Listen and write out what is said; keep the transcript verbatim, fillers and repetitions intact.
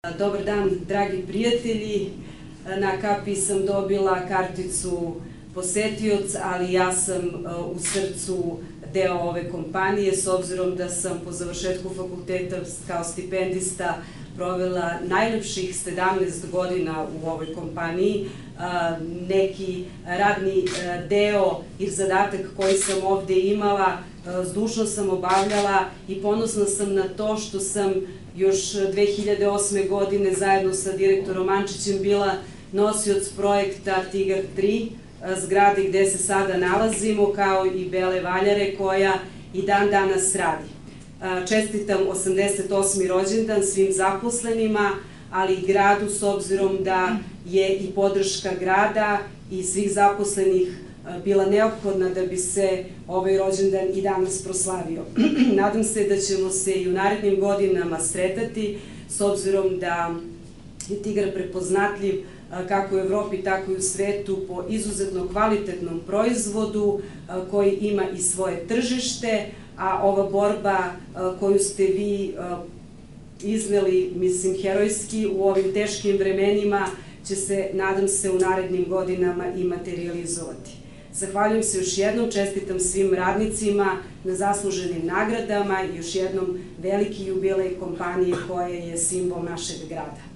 Dobar dan, dragi prijatelji. Na kapi sam dobila karticu posetioc, ali ja sam u srcu deo ove kompanije, s obzirom da sam po završetku fakulteta kao stipendista provela najlepših sedamnaest godina u ovoj kompaniji. Neki radni deo i zadatak koji sam ovde imala zdušno sam obavljala i ponosna sam na to što sam još dve hiljade osme. godine zajedno sa direktorom Ančićem bila nosioc projekta Tigar tri, zgrade gde se sada nalazimo, kao i Bele Valjare koja i dan danas radi. Čestitam osamdeset osmi rođendan svim zaposlenima, ali i gradu, s obzirom da je i podrška grada i svih zaposlenih bila neophodna da bi se ovaj rođendan i danas proslavio. Nadam se da ćemo se i u narednim godinama sretati, s obzirom da je Tigar prepoznatljiv kako u Evropi, tako i u svetu po izuzetno kvalitetnom proizvodu koji ima i svoje tržište, a ova borba koju ste vi izneli, mislim, herojski u ovim teškim vremenima će se, nadam se, u narednim godinama i materializovati. Zahvaljujem se još jednom, čestitam svim radnicima na zasluženim nagradama i još jednom veliki jubilej kompanije koja je simbol našeg grada.